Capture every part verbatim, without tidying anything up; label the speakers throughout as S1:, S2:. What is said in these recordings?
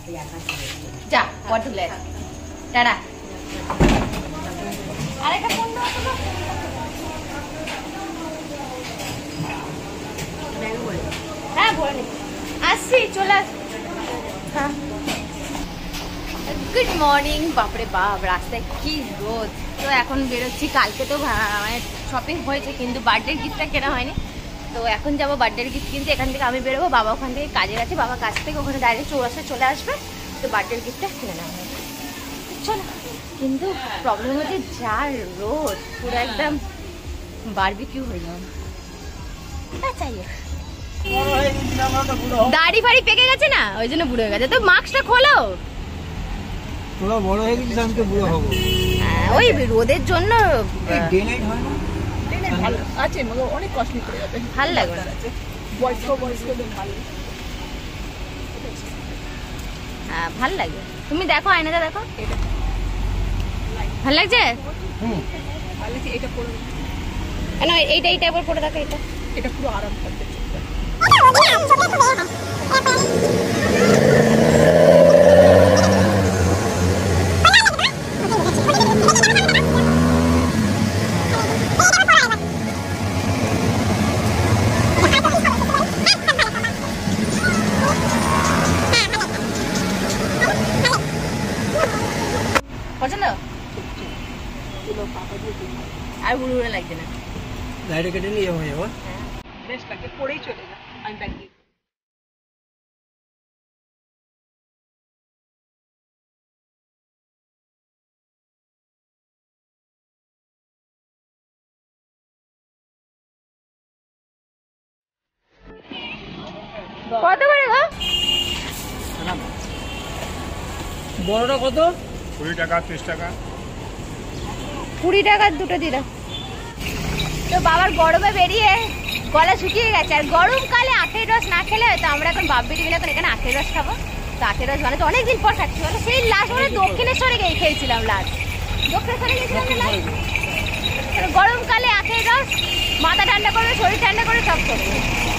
S1: যা বড় তুলে টাটা। আরেকটা ফোন দাও তো। হ্যাঁ বলে আসছি, চলে আস। হ্যাঁ গুড মর্নিং। বাপরে বাপ, রাস্তায় কি রোদ। তো এখন বেরোচ্ছি। কালকে তো মানে শপিং হয়েছে কিন্তু বার্থডে গিফটটা কেনা হয়নি। তো এখন যাবো বার্থডে গিফট কিনতে। এখান থেকে আমি বেরোবো, বাবা ওখান থেকে কাজে গেছে, বাবা কাছ থেকে ওখানে ডাইরেক্ট চৌরাস্তায় চলে আসবে। তো বার্থডে গিফটটা কিনে নেওয়া হবে। চলো, কিন্তু প্রবলেম হচ্ছে যা রোদ, পুরো একদম বারবিকিউ হয়ে যাবে। চাই দাড়ি ফাড়ি পেকে গেছে না, ওই জন্য বুড়ো হয়ে গেছে। তো মাস্কটা খোলো।
S2: তোরা বড় হয়ে গেছিস, আমি তো বুড়ো হবো।
S1: ওই রোদের জন্য
S2: ডে নাইট হয় না।
S3: ডে নাইট ভালো আছে, মনে অনেক কস্টলি পড়ে যাবে।
S1: ভালো লাগবে না,
S3: বয়স্ক বয়স্কদের ভালো।
S1: হ্যাঁ ভালো লাগবে। তুমি দেখো আয়নাটা দেখো, ভালো লাগছে।
S2: হুম
S3: ভালো লাগছে। এটা পরে
S1: কেন এইটা এইটা একবার পরে দেখো। এটা
S3: এটা পুরো আরাম করতে।
S1: পছন্দ আর বুড়ো বুড়ো লাগছে না।
S2: লাইটে কেটে নিয়ে যাবো যাবো।
S3: বেশ লাগে, পরেই চলে যা। আমি ব্যাগ দিয়ে
S1: কত করে গো?
S2: বড়টা কত?
S4: কুড়ি টাকা, ত্রিশ টাকা।
S1: কুড়ি টাকার দুটো দিলাম। তো বাবার গরমে বেরিয়ে গলা শুকিয়ে গেছে, আর গরমকালে আখের রস না খেলে হয়তো আমরা এখন বাপ বেরিয়ে গেলে এখন এখানে আখের রস খাবো। তো আখের রস মানে তো অনেকদিন পর খাচ্ছি, বলো সেই লাস্ট মানে দক্ষিণেশ্বরে গিয়ে খেয়েছিলাম। লাস্ট দক্ষিণেশ্বরে গেছিলাম লাস্ট। গরমকালে আখের রস মাথা ঠান্ডা করবে, শরীর ঠান্ডা করে, সব করবে।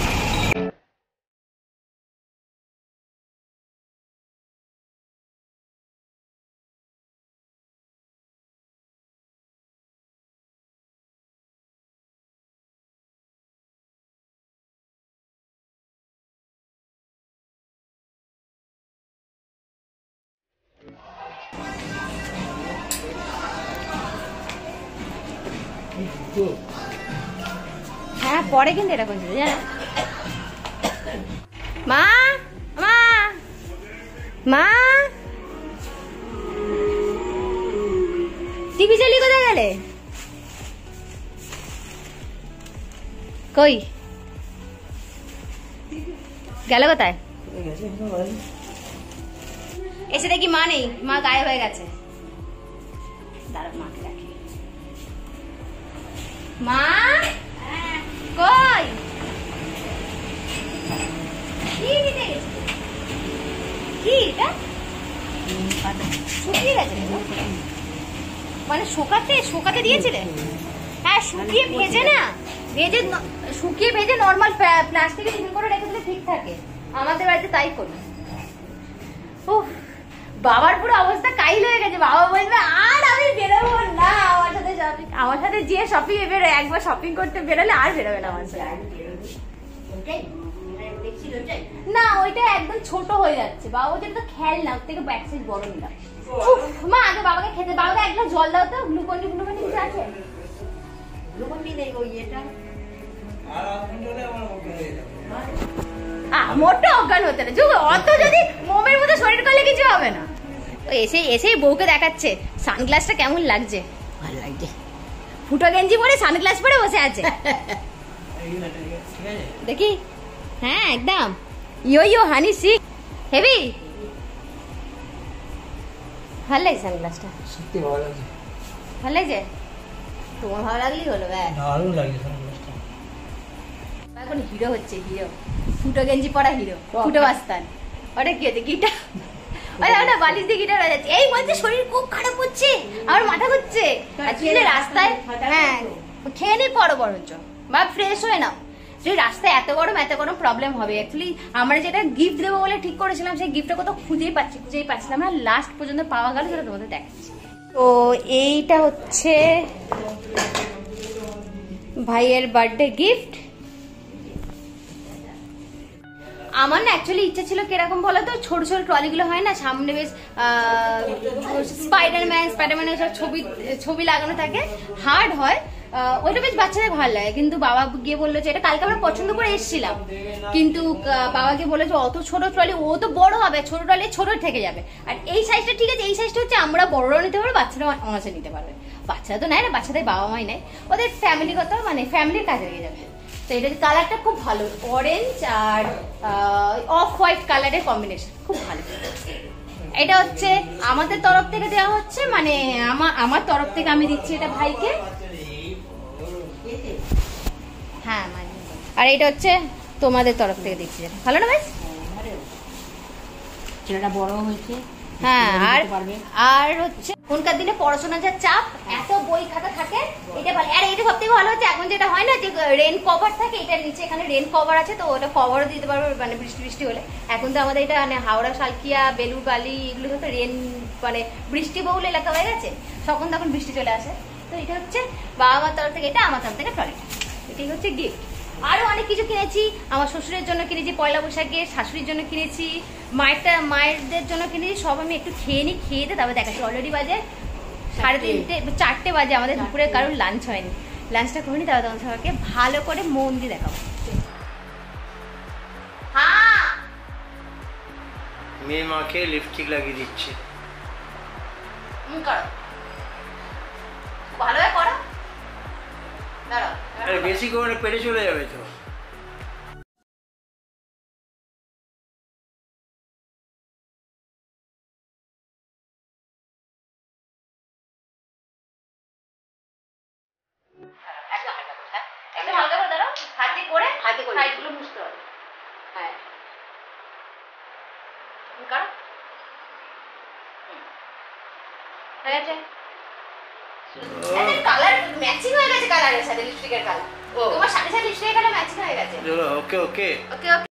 S1: হ্যাঁ পরে কিন্তু এটা করছিল জানো। মা মা মা টিভি চালিয়ে কোথায় গেলে? কই গেল কোথায়? এসে দেখি মা নেই, মা গায়েব হয়ে গেছে। দাঁড়া মাকে রাখি। মা কই? কি দিতে গেছে? কি এটা শুকিয়ে গেছে মানে? শুকাতে শুকাতে দিয়েছিলে? হ্যাঁ শুকিয়ে ভেজে না, ভেজে শুকিয়ে ভেজে নর্মাল প্লাস্টিকে টিফিন করে রেখে দিলে ঠিক থাকে। আমাদের বাড়িতে তাই করি। উফ বাবার পুরো অবস্থা কাইল হয়ে গেছে। বাবা বলবে আর আমি বেরোবো না আমার সাথে শপিং। আমার সাথে যে শপিং এ বেরোয়, একবার শপিং করতে বেরোলে আর বেরোবে না আমার সাথে। না ওইটা একদম ছোট হয়ে যাচ্ছে। বাবা বলছে তো খেলনা, ওর থেকে ব্যাক সাইজ বড় নিলাম। মা আগে বাবাকে খেতে, বাবাকে এক গ্লাস জল দাও তো। গ্লুকন ডি গ্লুকন ডি কিছু আছে? গ্লুকন ডি নেই ওই এটা। মোটো অজ্ঞান হতে না যুগ, অত যদি মোমের মতো শরীর করলে কিছু হবে না। এসে এসেই বউকে দেখাচ্ছে সানগ্লাসটা কেমন লাগছে। ভালো লাগছে। ফুটো গেঞ্জি পরে সানগ্লাস পরে বসে আছে দেখি। হ্যাঁ একদম ইয়ো ইয়ো হানি সি হেভি। ভালো লাগছে সানগ্লাসটা,
S2: সত্যি ভালো লাগছে।
S1: ভালো লাগছে? তোমার ভালো লাগলেই হলো।
S2: দারুণ লাগছে সানগ্লাসটা।
S1: এখন হিরো হচ্ছে, হিরো। ফুটো গেঞ্জি পরা হিরো, ফুটো বাস্তান। ওটা কি হচ্ছে? গিটার। ওই ওটা বালিশ দিয়ে গিটার বাজাচ্ছে। এই বলছে শরীর খুব খারাপ হচ্ছে, আমার মাথা ঘুরছে। রাস্তায় হ্যাঁ খেয়ে নি পরো বরঞ্চ বা ফ্রেশ হয়ে নাও। যে রাস্তায় এত গরম এত গরম প্রবলেম হবে। অ্যাকচুয়ালি আমরা যেটা গিফট দেবো বলে ঠিক করেছিলাম সেই গিফটটা কোথাও খুঁজেই পাচ্ছি খুঁজেই পাচ্ছিলাম না, লাস্ট পর্যন্ত পাওয়া গেল, সেটা তোমাদের দেখাচ্ছি। তো এইটা হচ্ছে ভাইয়ের বার্থডে গিফট। আমার না অ্যাকচুয়ালি ইচ্ছা ছিল কিরকম বলো তো, ছোট ছোট ট্রলিগুলো হয় না সামনে বেশ স্পাইডারম্যান স্পাইডারম্যানের সব ছবি ছবি লাগানো থাকে, হার্ড হয়, ওইটা বেশ বাচ্চাদের ভালো লাগে। কিন্তু বাবা গিয়ে বললো যে এটা কালকে আমরা পছন্দ করে এসেছিলাম, কিন্তু বাবা গিয়ে বললো যে অত ছোট ট্রলি ও তো বড় হবে, ছোট ট্রলি ছোট থেকে যাবে। আর এই সাইজটা ঠিক আছে, এই সাইজটা হচ্ছে আমরা বড়রাও নিতে পারবো, বাচ্চারা অনাসে নিতে পারবে। বাচ্চারা তো নেয় না, বাচ্চাদের বাবা মাই নেয়, ওদের ফ্যামিলিগত মানে ফ্যামিলির কাজে লেগে যাবে। তো এটা কালারটা খুব ভালো, অরেঞ্জ আর অফ হোয়াইট কালারের কম্বিনেশন, খুব ভালো। এটা হচ্ছে আমাদের তরফ থেকে দেওয়া হচ্ছে, মানে আমার আমার তরফ থেকে আমি দিচ্ছি এটা ভাইকে। হ্যাঁ মানে, আর এটা হচ্ছে তোমাদের তরফ থেকে দিচ্ছি, ভালো না বেশ?
S5: ছেলেটা বড় হয়েছে।
S1: হ্যাঁ, আর আর হচ্ছে এখনকার দিনে পড়াশোনার যা চাপ, এত বই খাতা থাকে, এটা ভালো। আর এটা সবথেকে ভালো হচ্ছে এখন যেটা হয় না যে রেন কভার থাকে, এটার নিচে এখানে রেন কভার আছে, তো ওটা কভারও দিতে পারবে মানে বৃষ্টি বৃষ্টি হলে। এখন তো আমাদের এটা মানে হাওড়া সালকিয়া বেলুরবালি এগুলো তো রেন মানে বৃষ্টি বহুল এলাকা হয়ে গেছে, তখন তখন বৃষ্টি চলে আসে। তো এটা হচ্ছে বাবা মার তরফ থেকে এটা, আমার তরফ থেকে ট্রলিটা, এটাই হচ্ছে গিফট। আরো অনেক কিছু কিনেছি, আমার শ্বশুরের জন্য কিনেছি পয়লা বৈশাখে, শাশুড়ির জন্য কিনেছি, মায়েরটা মায়েরদের জন্য কিনেছি। সব আমি একটু খেয়ে নিই, খেয়ে দিয়ে তারপরে দেখাচ্ছি। অলরেডি বাজে সাড়ে তিনটে চারটে বাজে, আমাদের দুপুরে কারোর লাঞ্চ হয়নি, লাঞ্চটা করে নি, তারপরে তোমার সবাইকে ভালো করে মন দিয়ে দেখাবো। হ্যাঁ,
S2: মেয়ে মাকে লিপস্টিক লাগিয়ে দিচ্ছে।
S1: হুম করো, ভালোভাবে করো, দাঁড়াও।
S2: আরে বেশি করে পেটে চলে যাবে তো।
S1: একদম হালকা করে, হ্যাঁ একদম হালকা করে দাঁড়াও, হাতে করে হাতে করে সাইডগুলো মুছতে হবে। হ্যাঁ করো, হয়ে গেছে। কালার ম্যাচিং হয়ে গেছে, কালারের সাথে লিপস্টিকের কালার, তোমার সাথে সাথে লিপস্টিকের কালার ম্যাচিং হয়ে গেছে।
S2: ওকে ওকে
S1: ওকে ওকে।